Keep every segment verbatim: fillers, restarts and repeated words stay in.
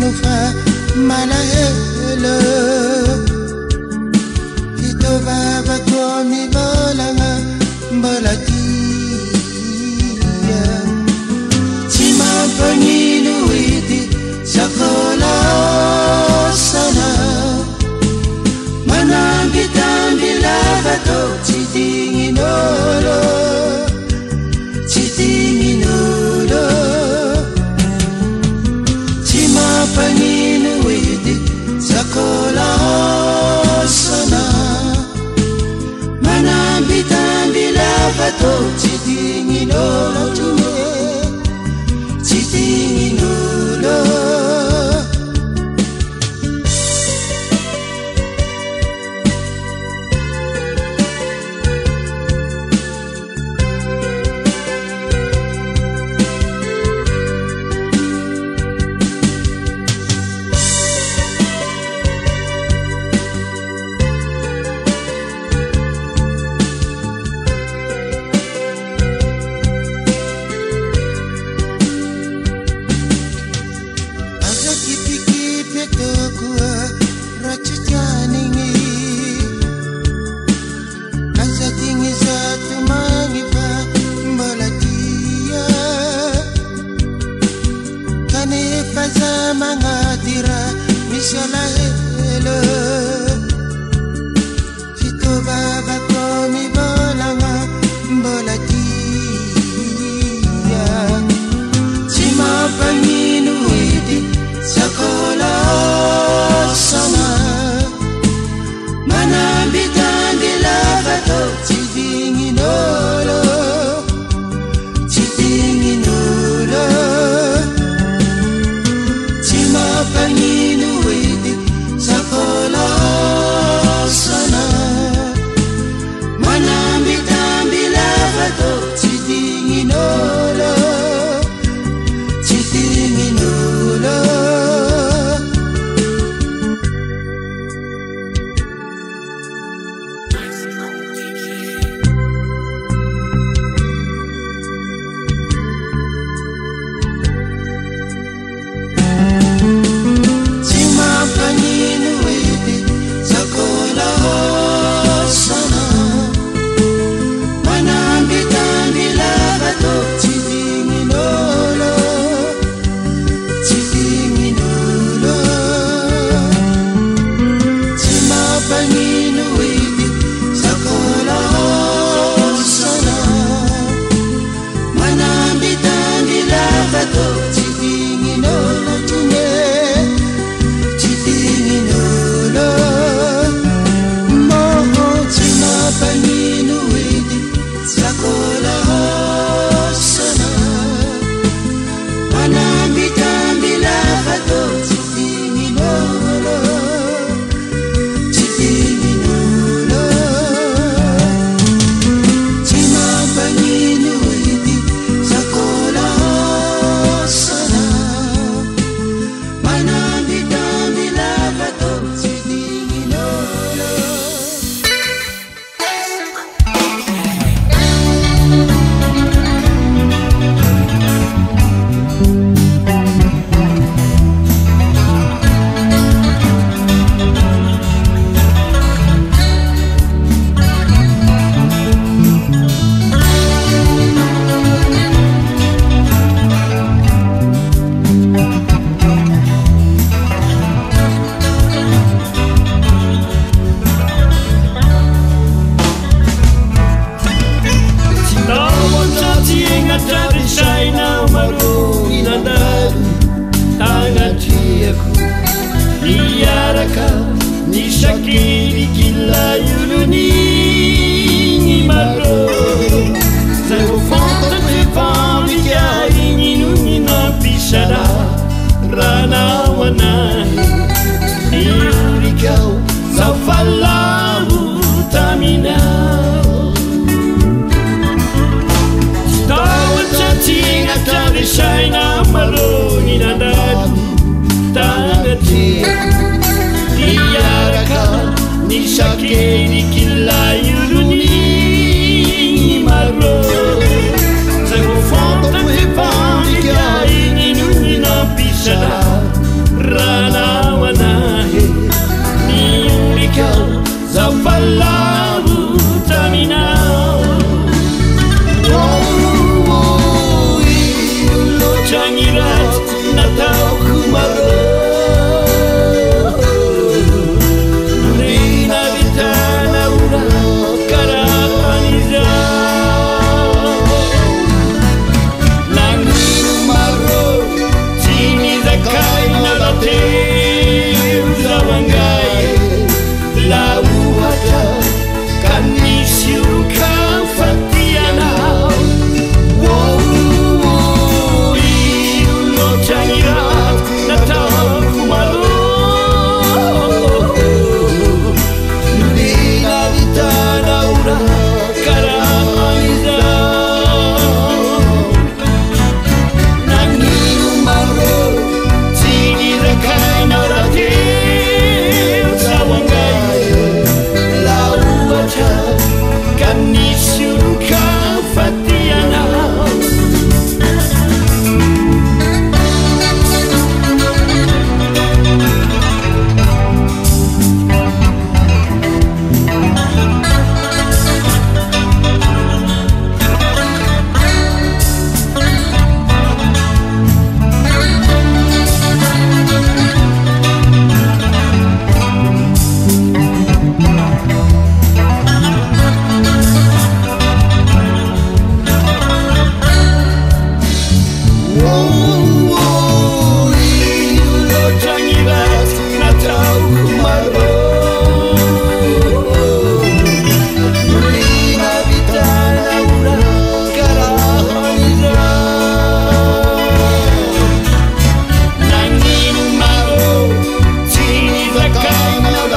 fa malahelo ito baba ko mi balanga balatia cima paninu iti sakola sana manambitambi lavato citinginolo citinginolo cima paninu iti sakola sana manambitambi lavato citinginolo citinginolo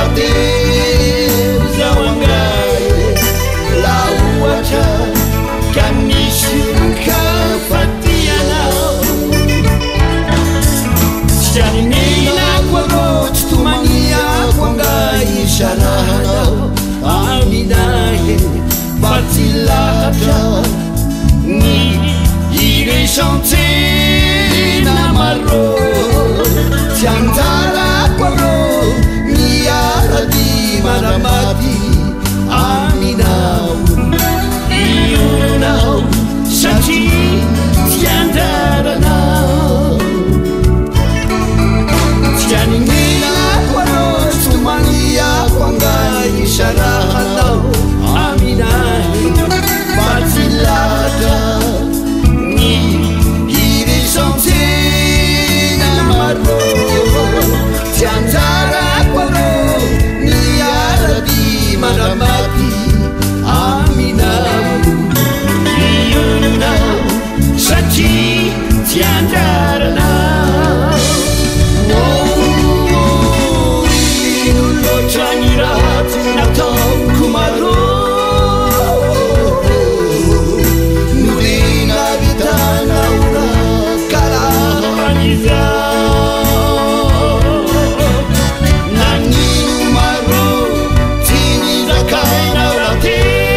teu zao angaye la uacha kanishuka fatianao Janina kwa roch tumania kwa ngai sharahao Aminaye fatilata ni ire chanter na maro Tiantara kwa ro ni aradi maramati Aminao Iyunao Shati Tiantara nao Janina kwa roch tumania kwa ngai sharahao Aminaye fatilata ni ire chanter na maro Tiantara kwa ro ni aradi maramati Aminao Iyunao Shati Tiantara nao Oh, inulo changirat na tom kumaro Nulina vitana ura kalahaniza Nanginu maro tini zakaina urate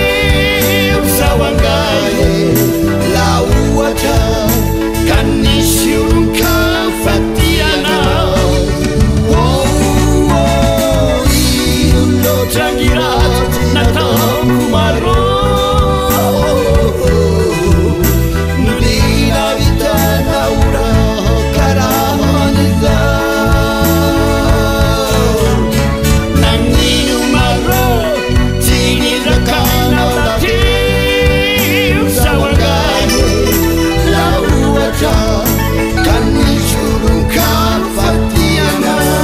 Usawangaye la uacha kanishurunka fatianao Jangirat na kumaro Nulina vitana ura karamaniza Nanginu maro tini zakana urati Usawangaye la uacha kanishurunka fatianao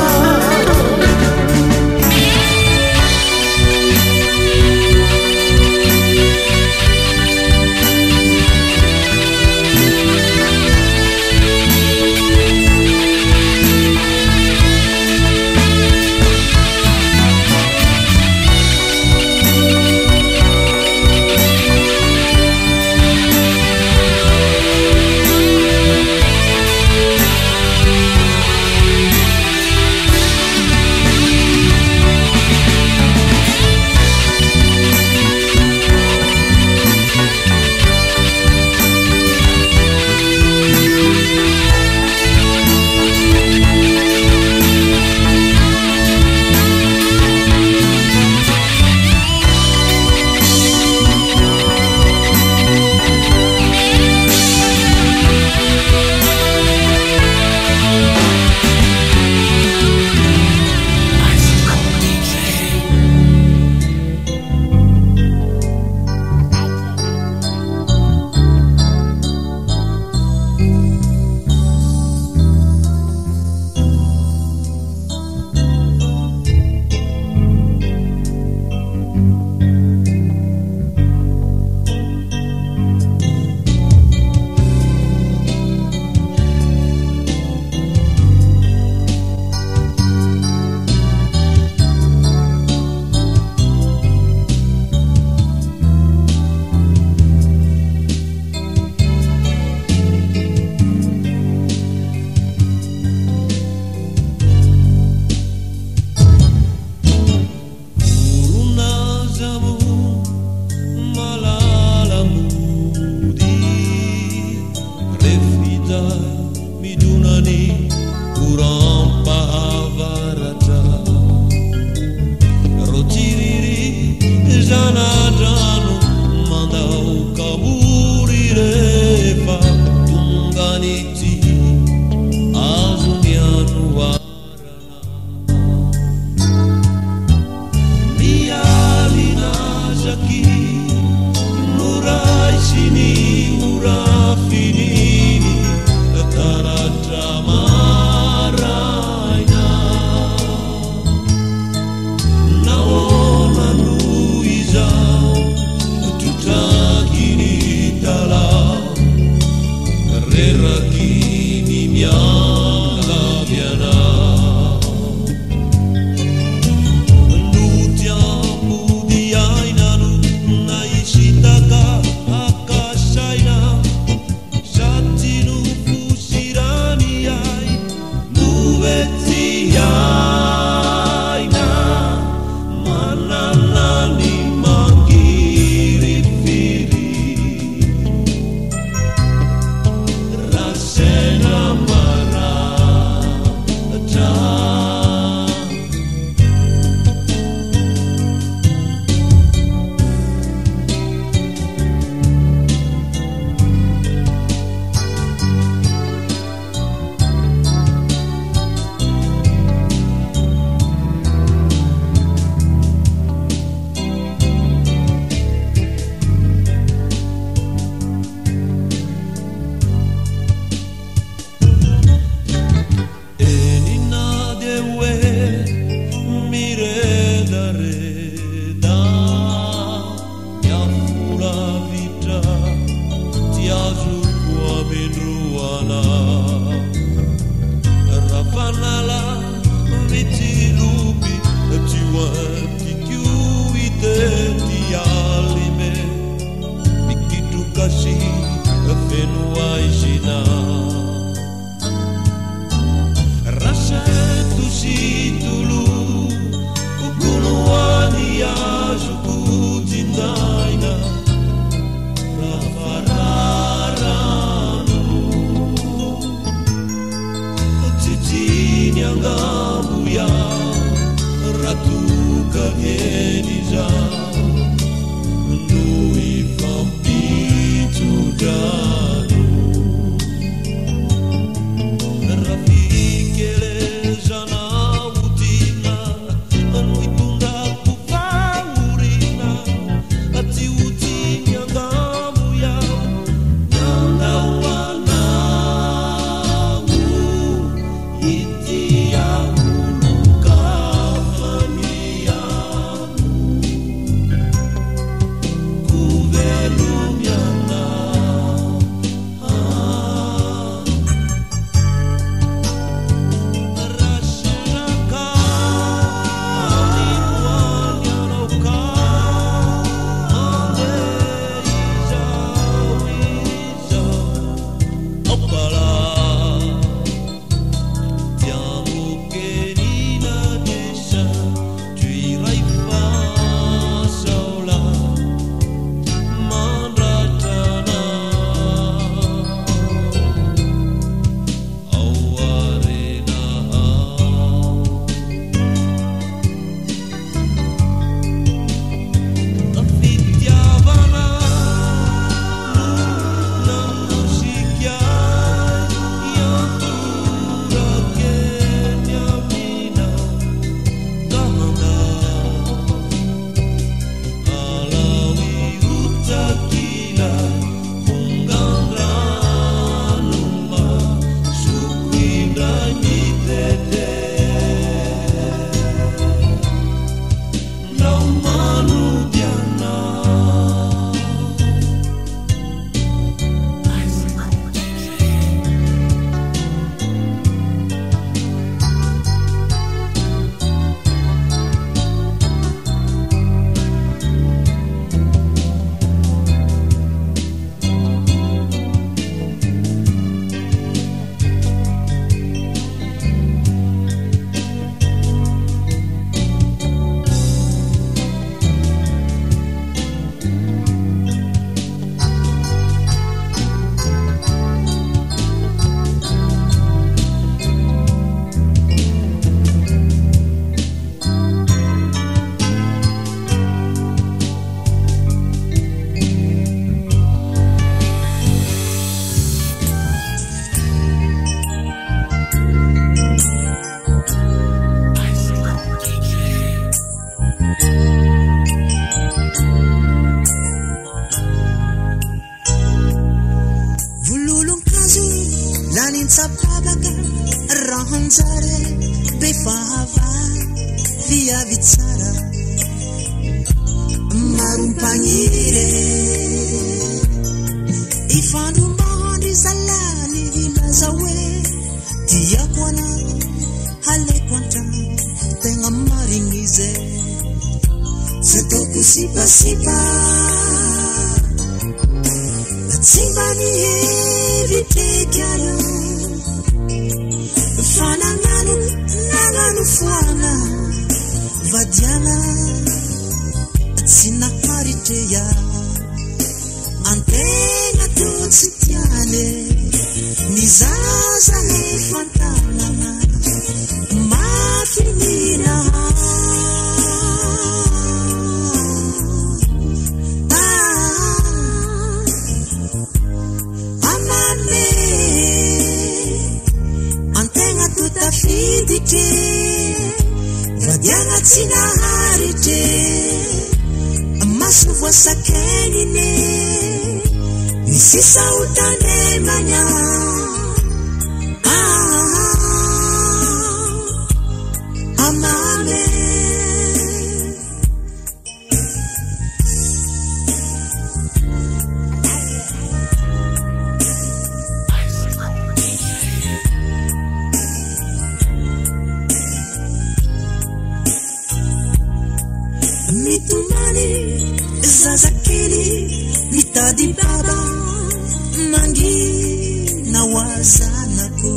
mitumani zazakili mitadi baba mangi na wazanako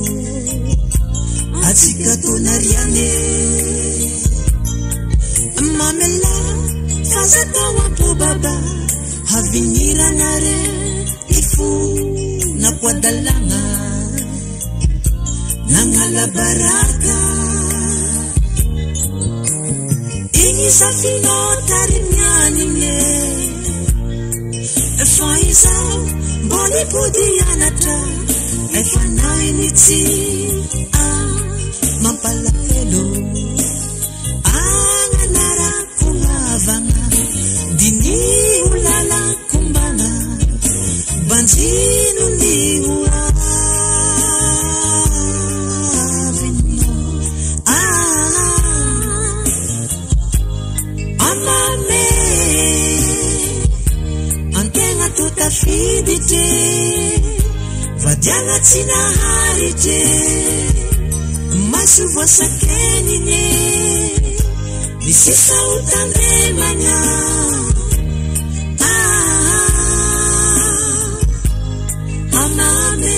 atika tonariane mamela fazata wapo baba havinira nare ifu na kwa dalanga nangala baraka ingi safino tarinyani nye faiza boli pudianata efanai niti ah mapala elo anganara kumavanga dini ulala kumbana banzinu liwa vino ah amame antenga tutafidite vadiana tina harite masu wasakeni ne nisisa utandemanya ah amame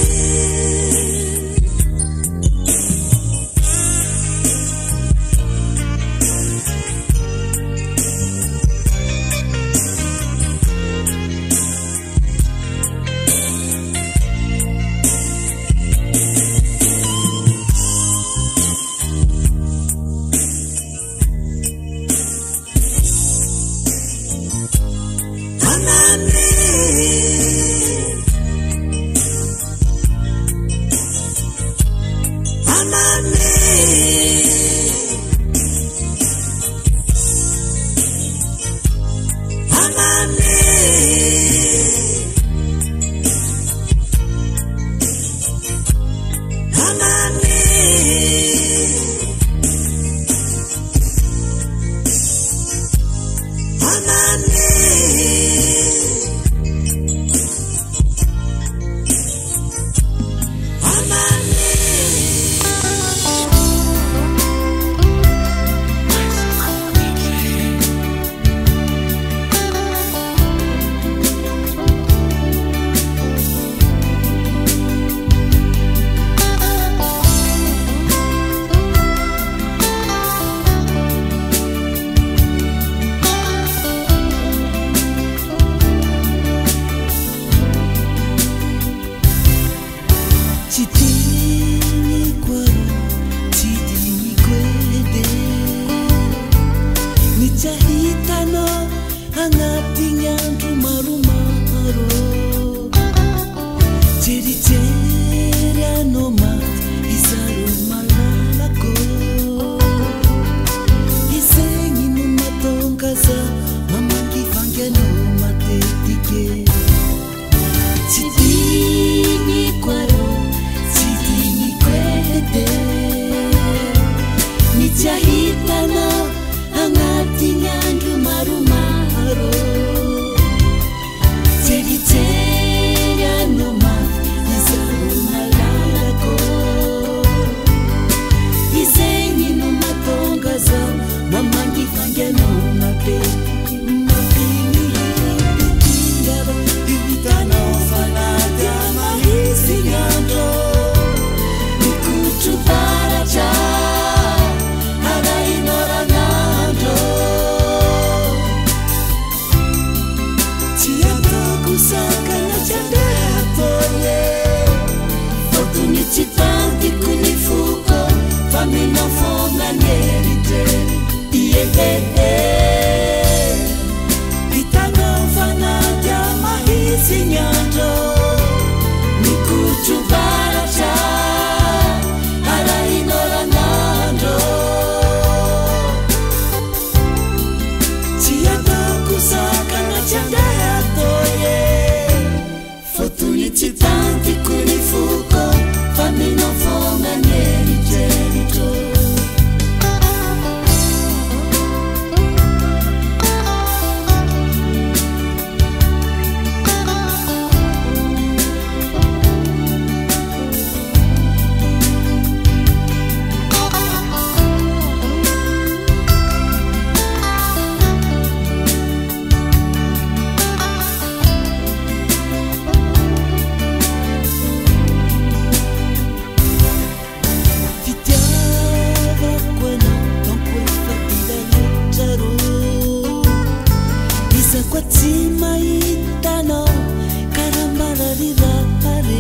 tsy mahitanao karamararirahare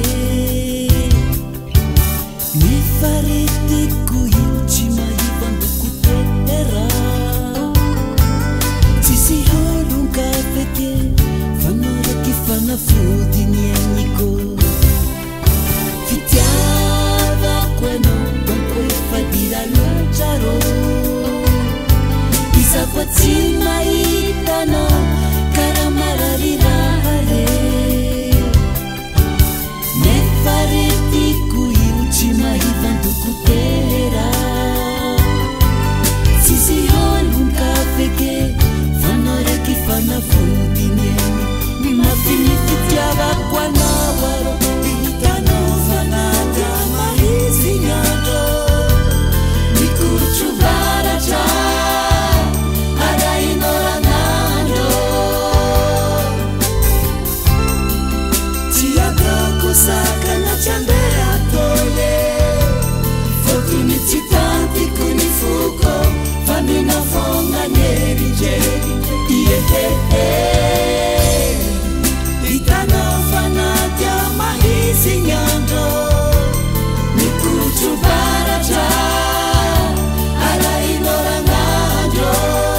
mifaritiko io tsy mahivandokotera tsisy holon-kafeke fanaraky fanafodiny agniko fitiavako anao donko efa diralotsaro isako tsy mahitanao karamararirahare nefaritiko io tsy mahivandokotera tsisy holon-kafeke fanao raiky fanafodiny agny mafiny fitiavako anao aro hitanao fanata mahizigny andro mikotro varatra arahinao ranandro tsy atako sakana tsy andeha atole fotony tsy tantiko ny foko fa mina fogna nyerinjery iehehe hitanao fanatya mahizigny andro mikotro varatra arahinao ranandro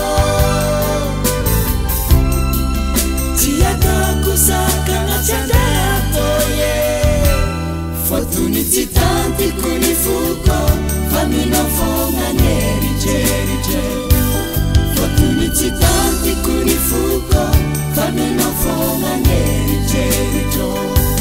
tsy atako sakana tsy andeha atoye fotony tsy tantiko ny foko fa mina fogna nyerinjeritry fotony tsy tantiko ny foko fa mina fogna nyerinjeritro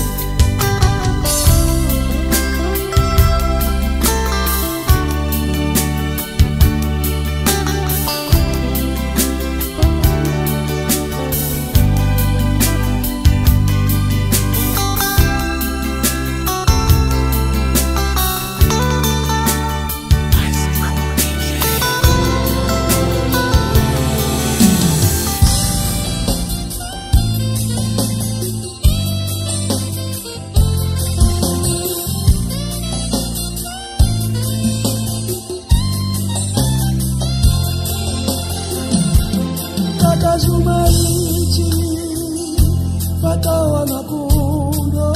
Zumariti fatawa nakundo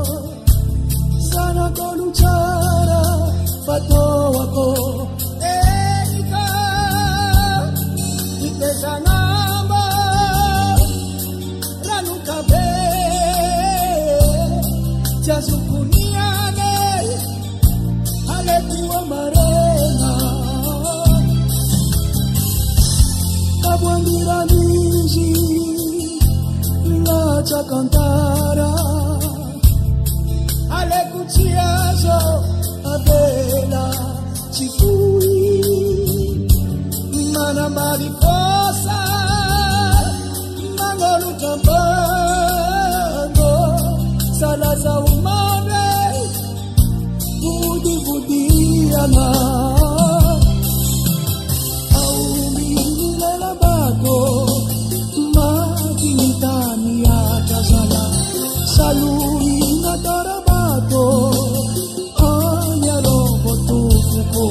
sana koluchara fatawa ko erika iteza namba ranukabe jazukuniane alekuwa marena kabwandirani la cantara ale cuciazo avela ci fui mana mariposa mangolu campando salaza umane budi budiana au mile la bago Tani akazala saluna darabato anya roboto fuko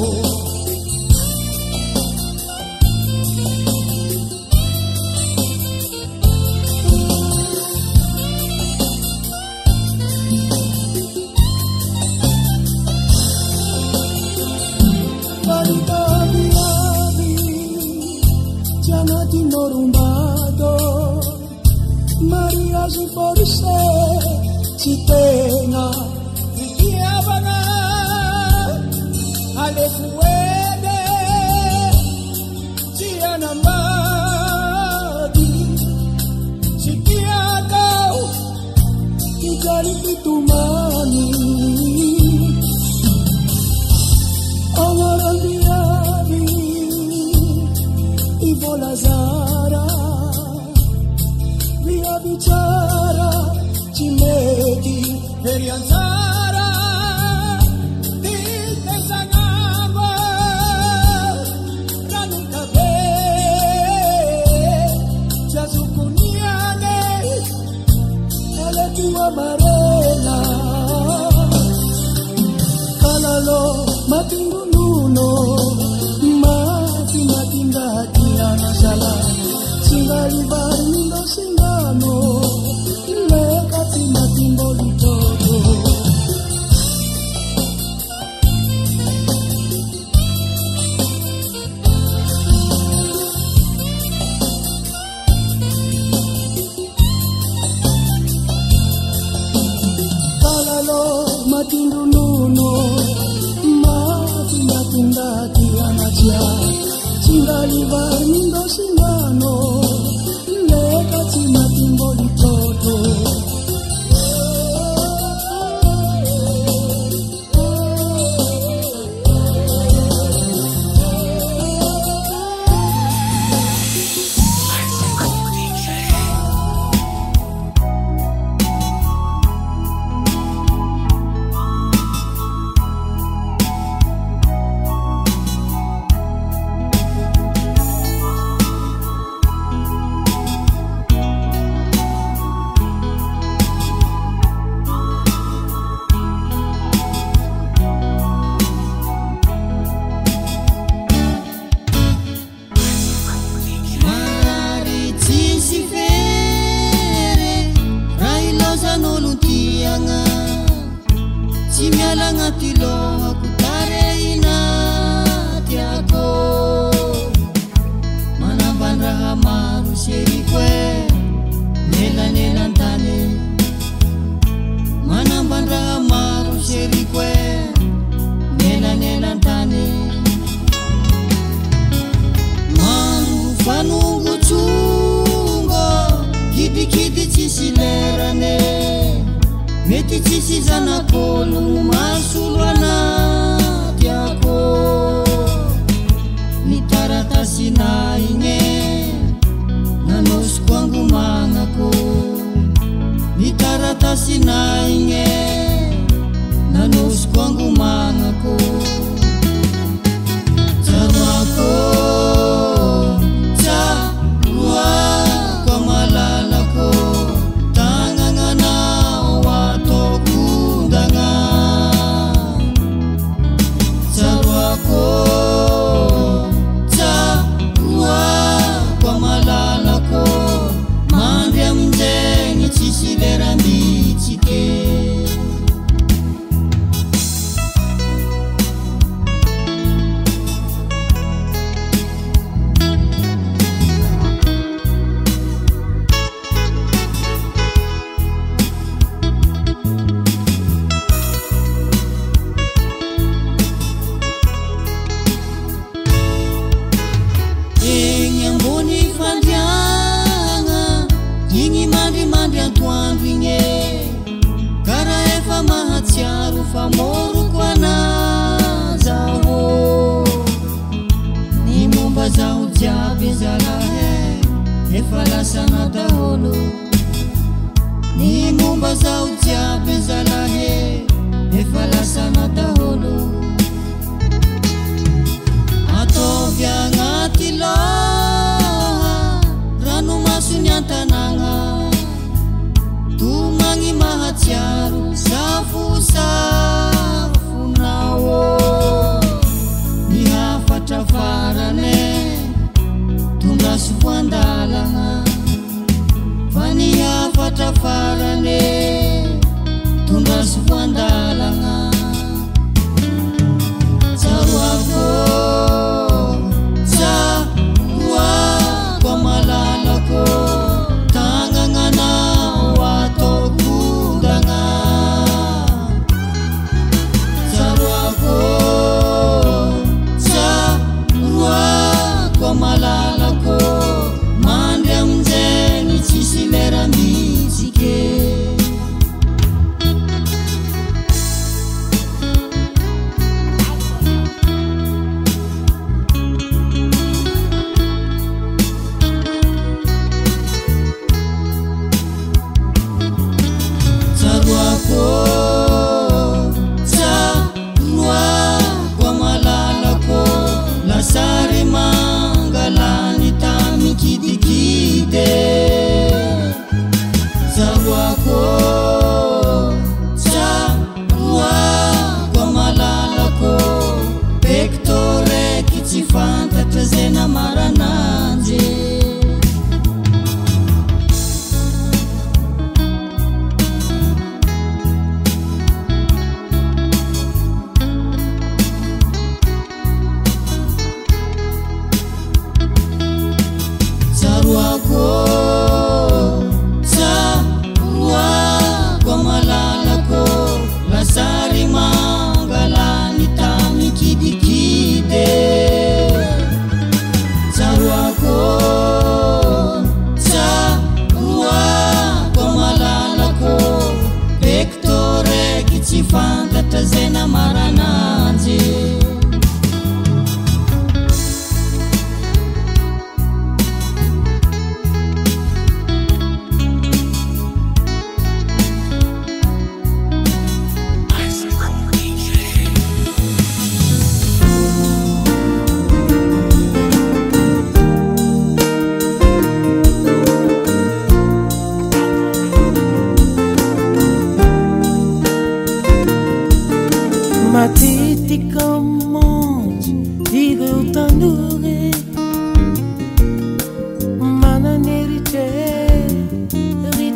Parita biabi janati norumbado Maria si forse ci tenga viviavana alle fuede ci anamadi ci piagao i cari pitumani amara viavi i volazara via bicara ci metti per rialzare di tesangamba ranuka be jazukuniane ale tua marena kalalo matingununo mati matinga tiana sala Singalivari ndo singano lekati matimbo litoto kalalo matindu nuno mati matundaki anacia Singalivari ndo singano lekati matimbo litoto Sari mangalani ta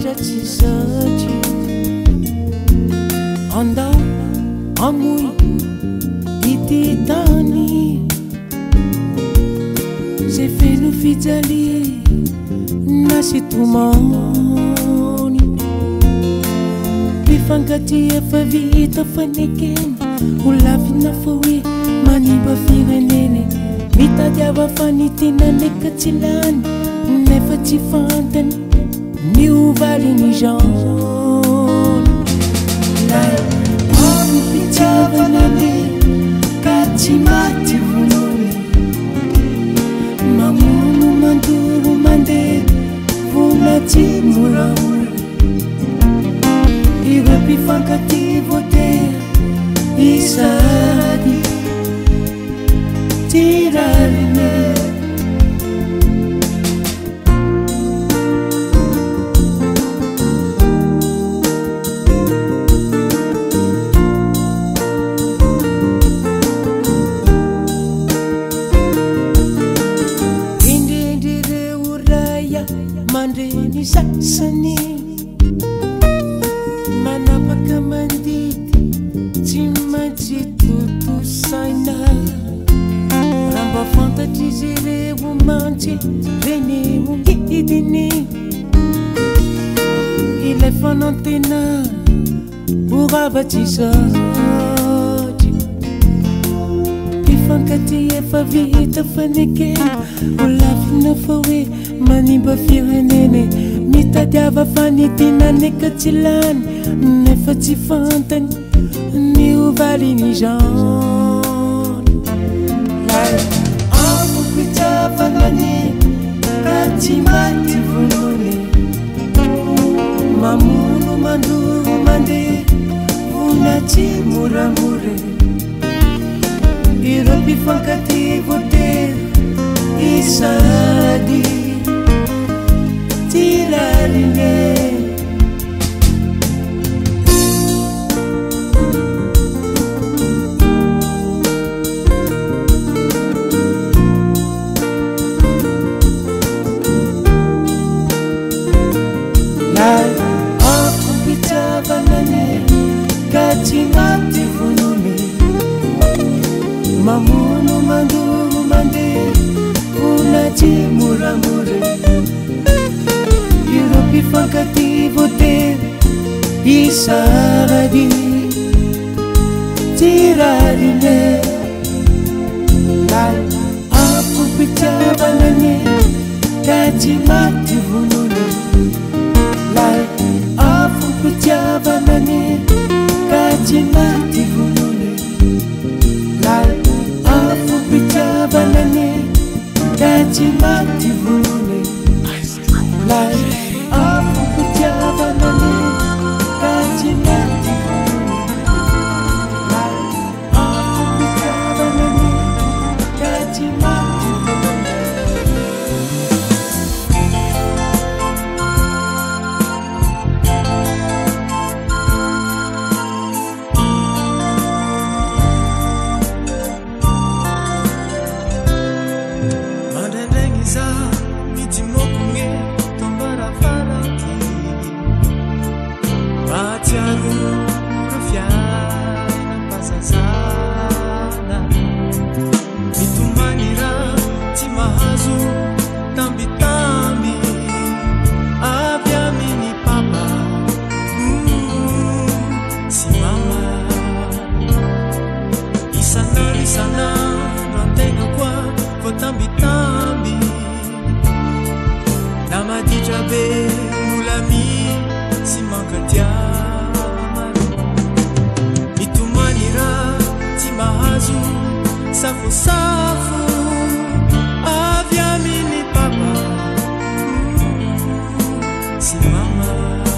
matratsisatry andao amoy ity tany zay feno fijaly na sitomany mpifankaty efa vita fanekeny ho lavina fa hoe manimba fireneny mitadiava fanitinany katsilany nefa tsy fantany ny ovaliny Jean lai amy mpitiavanany ka tsy maty vonony mamono mandoro mandeha vola tsy moramora ireo mpifankaty voatera isady tirarine mandreny sasany manapaka mandidy tsy maintsy totosaina raha mba fantatry izy ireo mantsy reny ongidiny ilay fanantena ho ravatsy satry mpifankaty efa vita fanekeny ho lavina fa hoe manimba fireneny mitadiava fanitinany katsilany nefa tsy fantany ny ovaliny Jean lai ambo mpitiavanany ka tsy maty vonony mamono mandoro mandeha vola tsy moramora ireo mpifankaty voatera isady tirarine lai ako mpitiavanany ka tsy maty vonony mamono mandoro mandeha vola tsy moramora ireo mpifankaty voatera isady tirarine lai ako mpitiavanany ka tsy maty vonony lai ako mpitiavanany ka tsy maty vonony lai ako mpitiavanany ka tsy maty vonony lai ako mpitiavanany ka tsy maty vonony lai ako mpitiavanany ka tsy maty vonony mandraindraigny za mitsimokone tombaravaraky mahatsiaro ro fiainam-pazazana mitomany raha tsy mahazo tambitamby avy amin'ny papa sy mama isanandro isanandro antegna koa vo tambitamby na maditra be molami sy mankatiamaro mitomany raha tsy mahazo safosafo avy amin'ny papa sy mama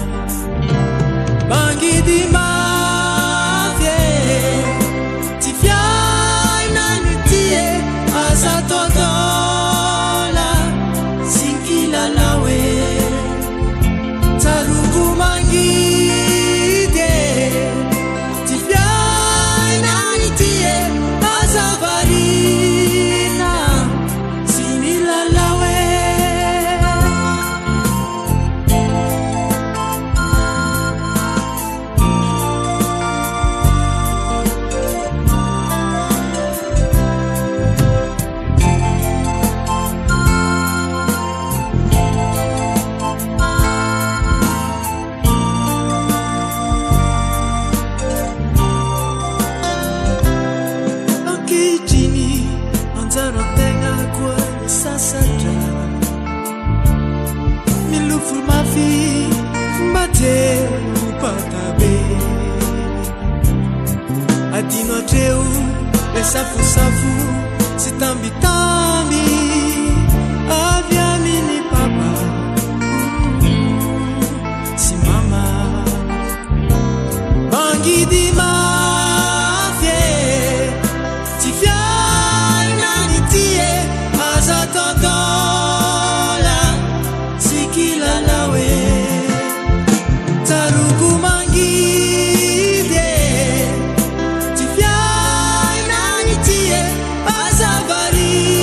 bangidy mavye tsy fiainany tie aza totola sy kilalawe tsarongo mangidy tsy fiainany tie aza vari treu le safosafu sitambitambi avy aminy papa si mama bangidy mafie ty fiainany tie aza tontola tsy kilala hoe taruku mangidy ty fiainany tie aza vari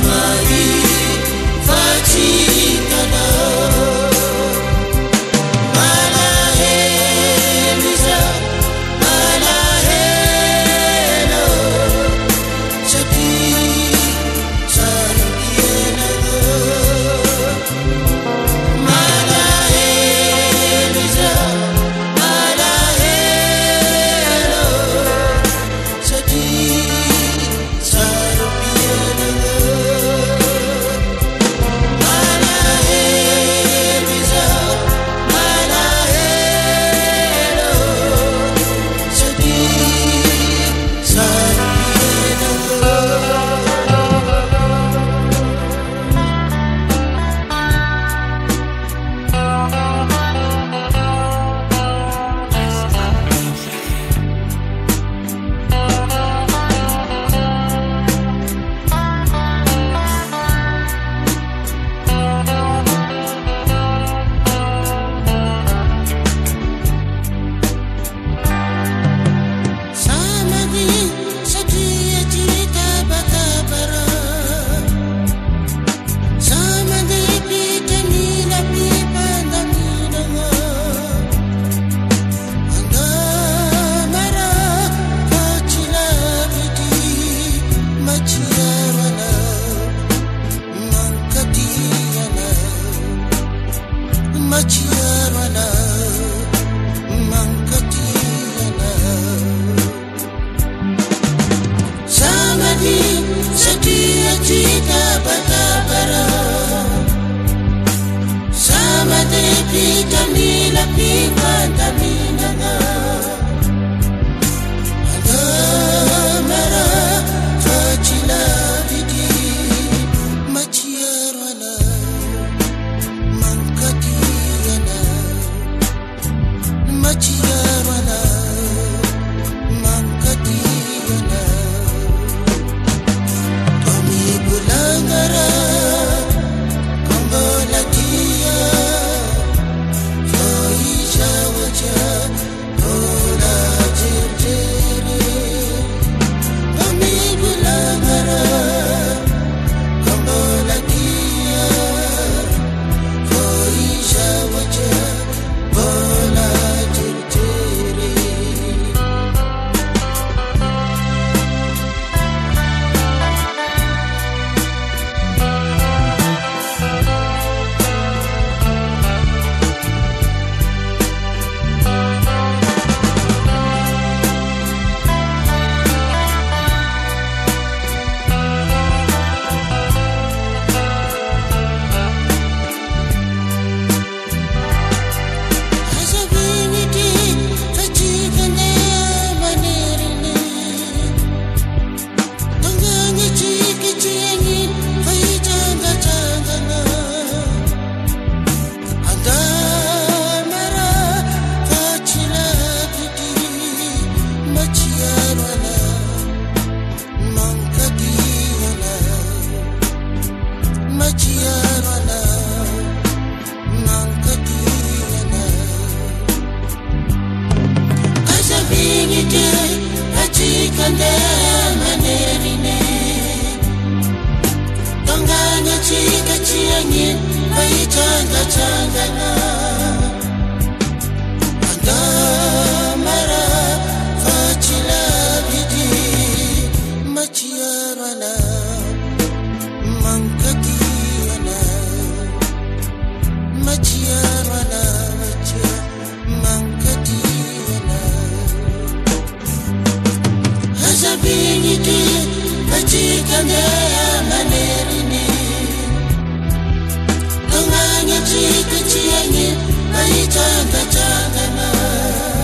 Tonganya chika chiangi, aitanga changa na.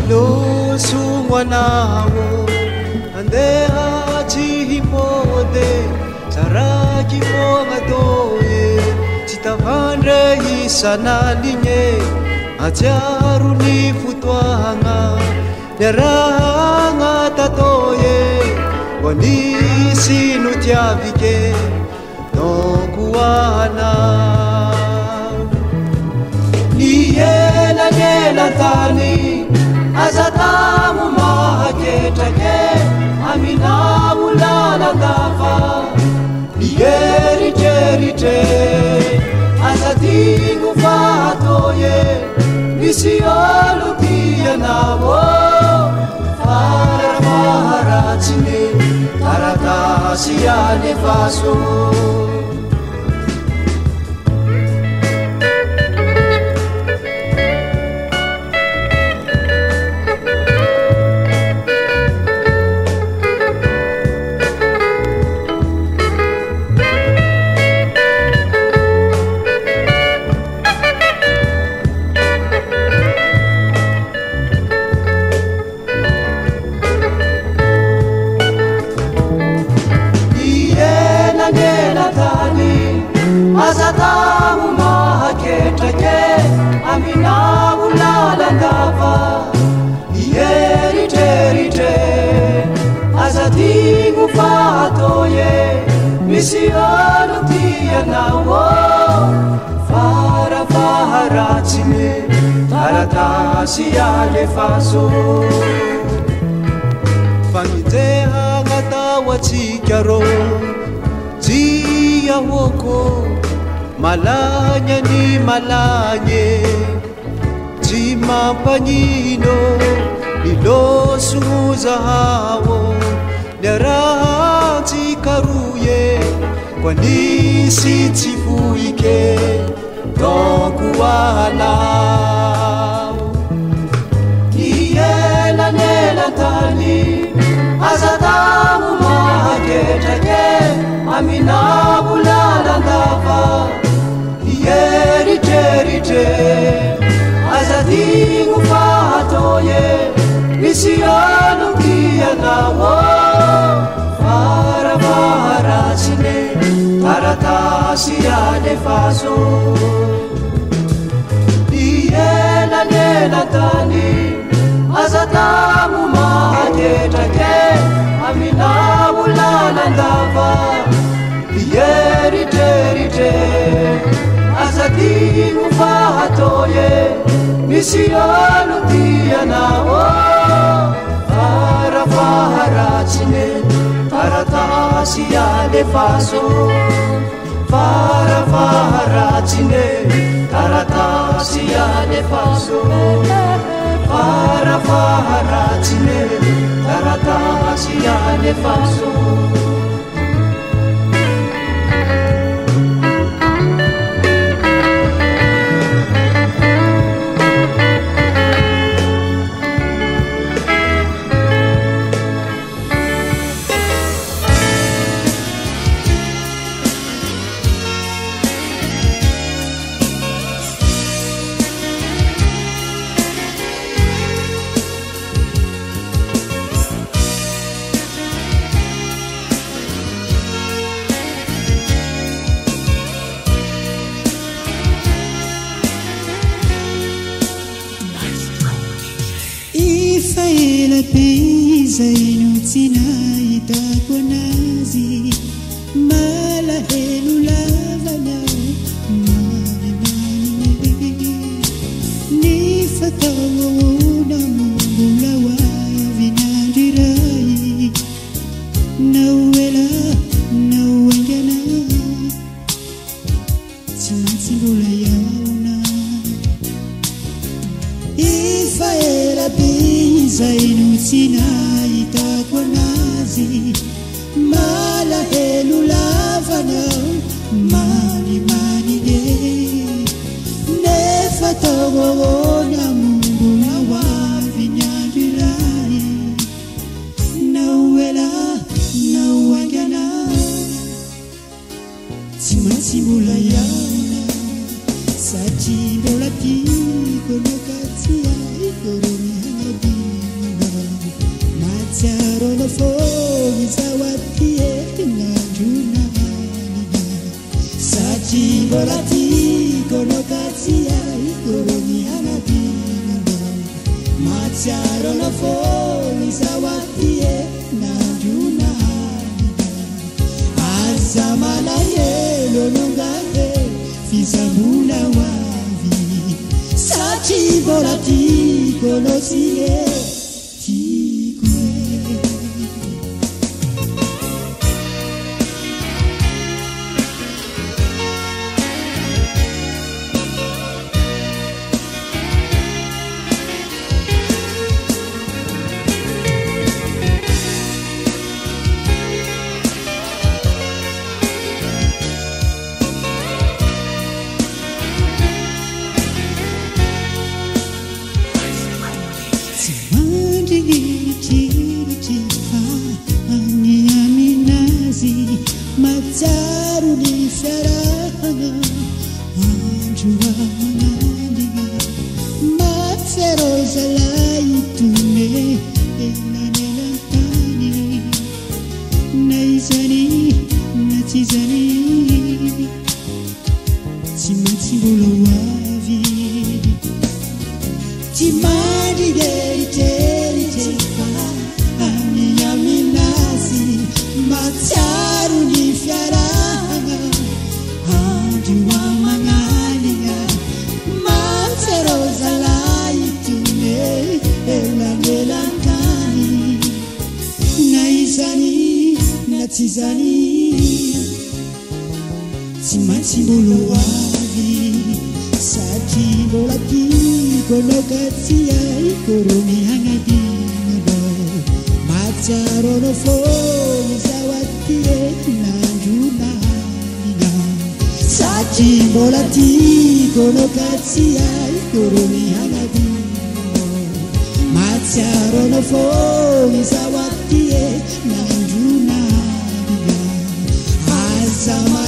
losungwanawo andeha chihimode saraki mongatoye chitavandre isanalinye acharu ni futwanga neranga tatoye wanisi nutiavike nokuana niyela nela tani azatamu mahaketake amina mulala ngava niyeriterite azatingu fatoye nisiolukia nabo faramaharatine taratasi ya nefaso azatamu mahaketake amina mulala ngava yeriterite azatingu fatoye misiolutia nawo farafaharatine taratasi ya lefaso faniteha ngatawa chikaro Tia woko malanya ni malanye Jimapanyino nilosuza hawo Nerati karuye kwa nisi tifuike Tokuala Niyela nela tani azatamu mahaketake amina bulala ngava yeriterite azatingu fatoye nisiolukia nawo faramaharatine taratasi ya nefaso niyela nela tani azatamu mahaketake amina bulala ngava yeriterite azatingu fatoye misiolukia nawo farafaharatine taratasi ya nefaso farafaharatine taratasi ya nefaso farafaharatine taratasi ya nefaso Ifaela peiza inutinai takonazi mala helu lavana mali mali ni fatawona mula wa vinadirai nawela nawengana tsintsingula yauna Ifaela peiza inutinai takonazi mala helu lavana mali mali ne fatawona mula wa vinadirai nawela nawengana tsimula yauna sachi bola ti kono katia ikoroni hadi matsiarono fony zawatie nandronana satria mbola tiako anao ka tsy haiko ro mianadinanao matsiarono fony zawatie nandronana aza malahelo nongane fizambola hoavy satria mbola tiako anao sy e Matsiarono foni zawatie nandruna aza